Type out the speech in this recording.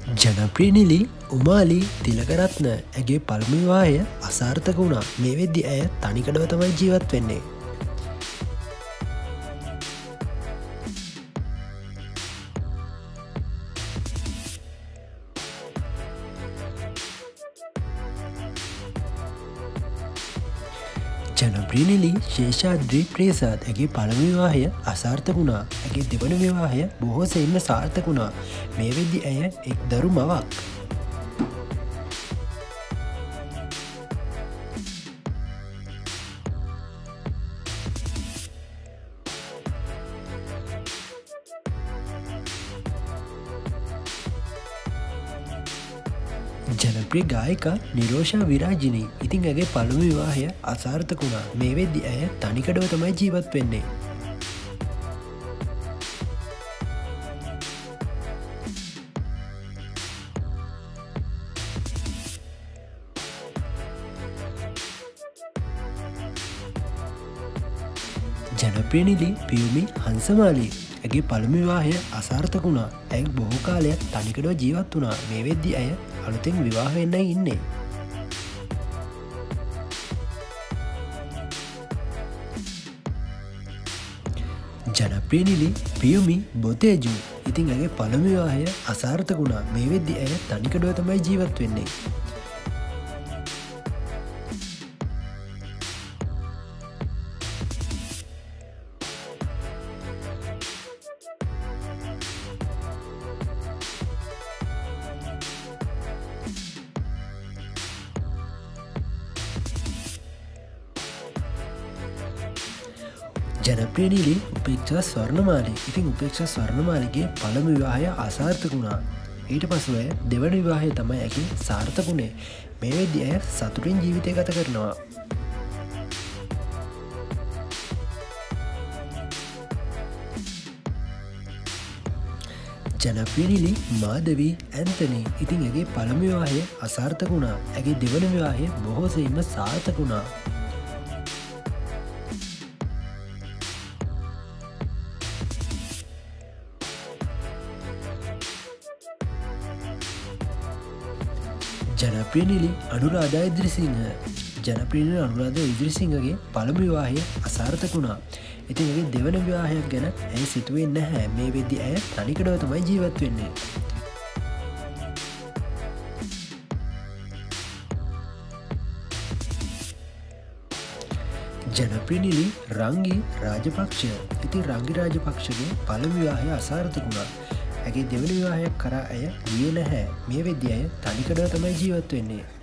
ජනප්‍රිය නිලි උමාලි තිලකරත්න ඇගේ පළමු විවාහය අසාර්ථක වුණා. මේ වෙද්දි ඇය තනිකඩව තමයි ජීවත් වෙන්නේ. ජනප්‍රිය නිලි ශේෂාද්‍රී ප්‍රේසාද් ඇගේ පළමු විවාහය අසාර්ථක වුණා. ඇගේ දෙවන විවාහය බොහෝ සෙයින්ම සාර්ථක වුණා. මේ වෙද්දි ඇය එක් දරු මවක්. ජනප්‍රිය ගායිකා නිරෝෂා විරාජිනී ඉතින් ඇගේ පළමු විවාහය අසාර්ථක වුණා. මේ වෙද්දි ඇය තනිකඩව තමයි ජීවත් වෙන්නේ. ජනප්‍රිය නිලි පියුමි හංසමාලී ඇගේ පළමු විවාහය අසාර්ථක වුණා. ඇය බොහෝ කාලයක් තනිකඩව ජීවත් වුණා. මේ වෙද්දි ඇය අලුතෙන් විවාහ වෙන්නයි ඉන්නේ. ජනප්‍රිය නිලි පියුමි බොතේජු ඉතින් ඇගේ පළමු විවාහය අසාර්ථක වුණා. මේ වෙද්දි ඇය තනිකඩව තමයි ජීවත් වෙන්නේ. ජනප්‍රිය නිලි උපේක්ෂා ස්වර්ණමාලි ඉතින් උපේක්ෂා ස්වර්ණමාලිගේ පළමු විවාහය අසාර්ථක වුණා. ඊට පසුව ඇය දෙවන විවාහය තමයි ඇගේ සාර්ථක වුණේ. මේ වෙද්දි ඇය සතුටින් ජීවිතය ගත කරනවා. ජනප්‍රිය නිලි මාධවී ඇන්තනී ඉතින් ඇගේ පළමු විවාහය අසාර්ථක වුණා. ඇගේ දෙවන විවාහය බොහෝ සෙයින්ම සාර්ථක වුණා. ජනප්‍රිය නිලි අනුරාධා ඉදිරිසිංහ ජනප්‍රිය නිලි අනුරාධා ඉදිරිසිංහගේ පළමු විවාහය අසාර්ථක වුණා. ඉතින් ඇගේ දෙවන විවාහයක් ගැන ඇය සිතුවේ නැහැ. මේ වෙද්දි ඇය තනිකඩව තමයි ජීවත් වෙන්නේ. ජනප්‍රිය නිලි රංගි රාජපක්ෂ ඉතින් රංගි රාජපක්ෂගේ පළමු විවාහය අසාර්ථක වුණා. ඇගේ දෙවන විවාහයක් කරා ඇය ගියේ නැහැ. මේ වෙද්දි ඇය තනිකඩව තමයි ජීවත් වෙන්නේ.